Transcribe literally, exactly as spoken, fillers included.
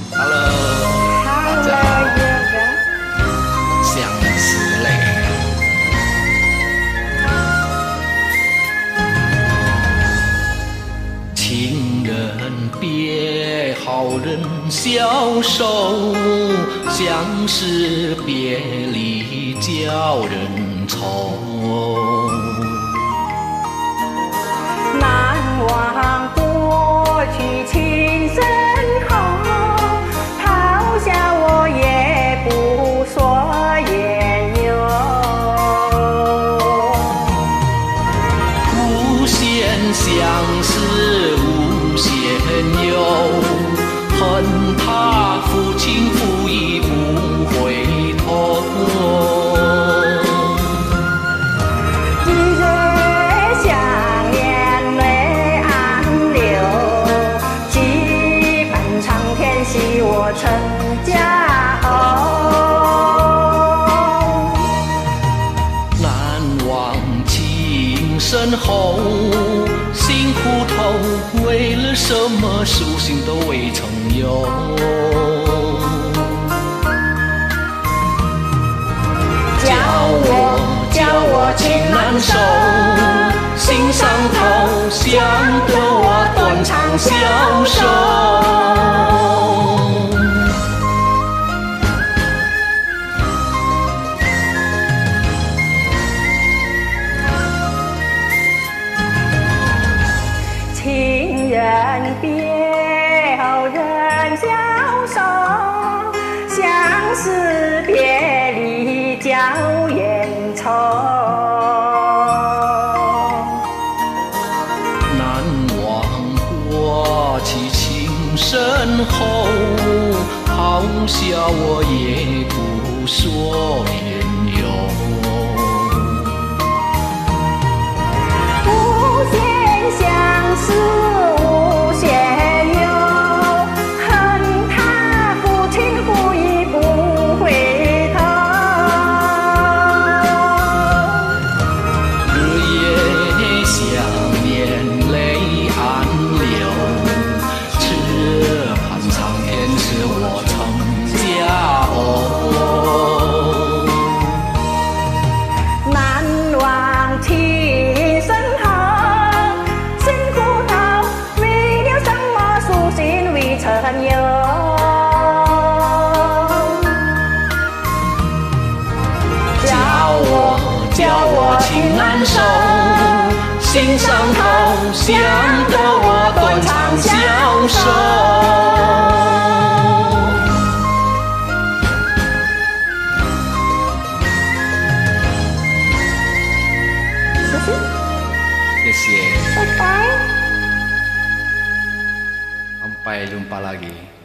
Hello，大家好，相思泪。情人别，好人消瘦，相思别离叫人愁。 难忘过去情深厚，抛下我也不说缘由。 无限相思无限忧，恨他负情负义不回头。惜我成家偶，难忘情深厚，心糊涂，为了什么书信都未曾有。 叫我叫我情难收，心上头，想得我断肠消瘦。情人别后人消瘦，相思别离叫冤仇。 难忘过去情深厚，抛下我也不说缘由。 无限相思无限忧，恨他负情负义不回头。 日夜想念泪暗流，只盼苍天使我成家偶。 难忘情深厚，心糊涂，为了什么书信未曾有。叫我叫我情难收，心上头，想得我断肠消瘦。 谢谢 Bye bye. Sampai jumpa lagi.